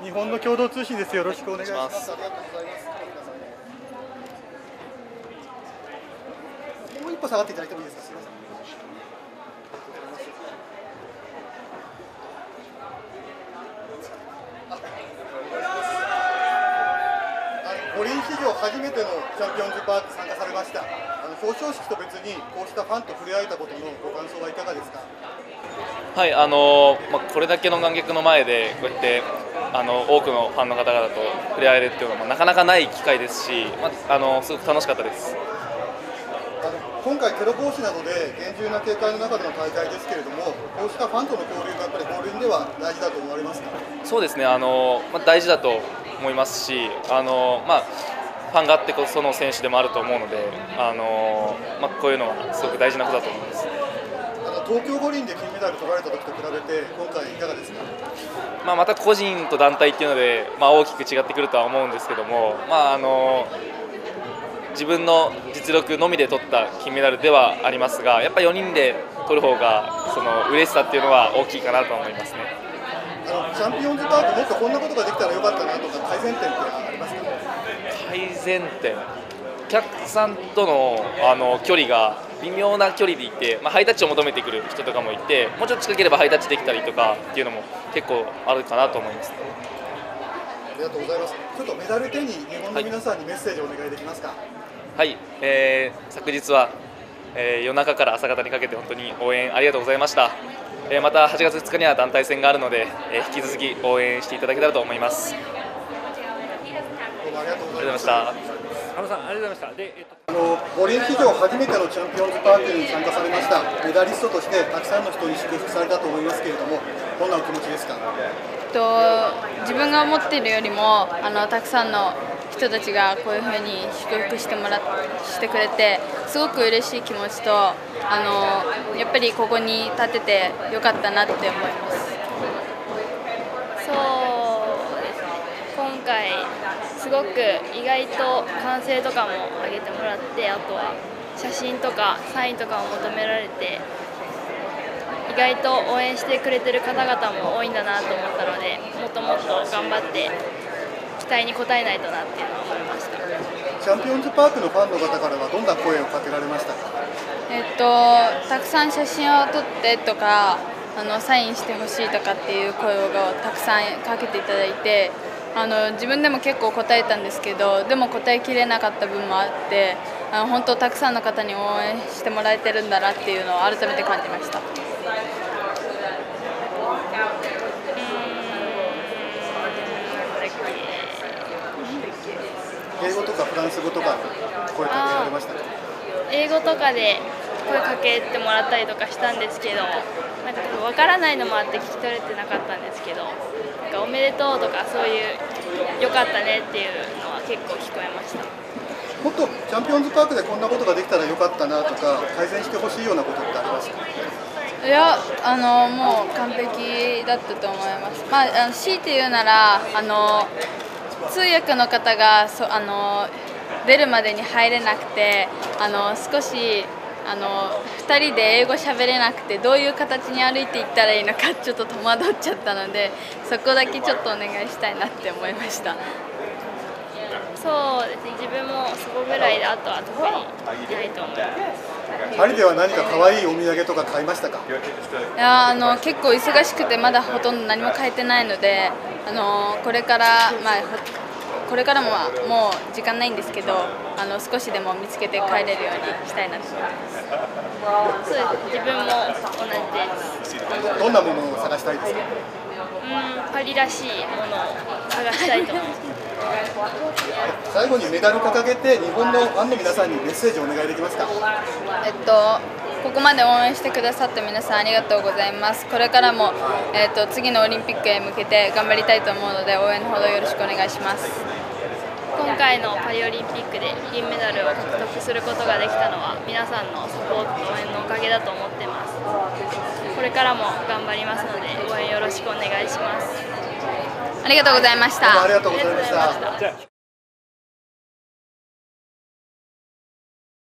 日本の共同通信です。よろしくお願いします。ありがとうございます。もう一歩下がっていただいてもいいですか。すみません。五輪史上初めてのチャンピオンズパーク参加されました。表彰式と別にこうしたファンと触れ合えたことのご感想はいかがですか。 はい、これだけの観客の前でこうやって多くのファンの方々と触れ合えるっていうのもなかなかない機会ですし、すごく楽しかったです。 今回テロ防止などで厳重な警戒の中での大会ですけれども、こうしたファンとの交流がやっぱり五輪では大事だと思われますか。 そうですね、大事だと思いますし、ファンがあってこその選手でもあると思うので、こういうのはすごく大事なことだと思います。 東京五輪で金メダル取られた時と比べて今回いかがですか。 また個人と団体っていうので、大きく違ってくるとは思うんですけども、自分の実力のみで取った金メダルではありますが、やっぱり4人で取る方がその嬉しさっていうのは大きいかなと思いますね。 チャンピオンズパークもっとこんなことができたらよかったなとか改善点ってありますか。 改善点、お客さんとの距離が微妙な距離でいて、ハイタッチを求めてくる人とかもいて、もうちょっと近ければハイタッチできたりとかっていうのも結構あるかなと思います。 ありがとうございます。ちょっとメダル手に日本の皆さんにメッセージをお願いできますか。 はい、昨日は、夜中から朝方にかけて本当に応援ありがとうございました。また8月2日には団体戦があるので、引き続き応援していただけたらと思います。 どうもありがとうございました。 原さん、ありがとうございました。 五輪史上初めてのチャンピオンズパークに参加されました。メダリストとしてたくさんの人に祝福されたと思いますけれども、どんなお気持ちですか。 自分が思っているよりもたくさんの人たちがこういうふうに祝福してくれてすごく嬉しい気持ちとやっぱりここに立ててよかったなって思います。 そうですね、今回すごく意外と歓声とかも上げてもらって、あとは写真とかサインとかを求められて、意外と応援してくれてる方々も多いんだなと思ったので、もっともっと頑張って期待に応えないとなっていうのを思いました。 チャンピオンズパークのファンの方からはどんな声をかけられましたか。 たくさん写真を撮ってとかサインしてほしいとかっていう声をたくさんかけていただいて、自分でも結構答えたんですけど、でも答えきれなかった分もあって、本当たくさんの方に応援してもらえてるんだなっていうのを改めて感じました。 英語とかフランス語とか声かけられましたか。 英語とかで声かけてもらったりとかしたんですけど、なんか分からないのもあって聞き取れてなかったんですけど、なんかおめでとうとかそういう良かったねっていうのは結構聞こえました。 もっとチャンピオンズパークでこんなことができたらよかったなとか改善してほしいようなことってありますか。 いやもう完璧だったと思います。強いて言うなら通訳の方が出るまでに入れなくて少し2人で英語喋れなくてどういう形に歩いていったらいいのかちょっと戸惑っちゃったので、そこだけちょっとお願いしたいなって思いました。 そうですね、自分もそこぐらいであとは特にないと思います。 パリでは何か可愛いお土産とか買いましたか。 いや結構忙しくてまだほとんど何も買えてないのでこれからももう時間ないんですけど少しでも見つけて帰れるようにしたいなと思います。 そうです、自分も同じです。 どんなものを探したいですか。 パリらしいものを探したいと思います。 最後にメダル掲げて日本のファンの皆さんにメッセージをお願いできますか。 ここまで応援してくださった皆さんありがとうございます。これからも、次のオリンピックへ向けて頑張りたいと思うので応援のほどよろしくお願いします。 今回のパリオリンピックで銀メダルを獲得することができたのは皆さんのサポート応援のおかげだと思ってます。これからも頑張りますので応援よろしくお願いします。 ありがとうございました。 ありがとうございました。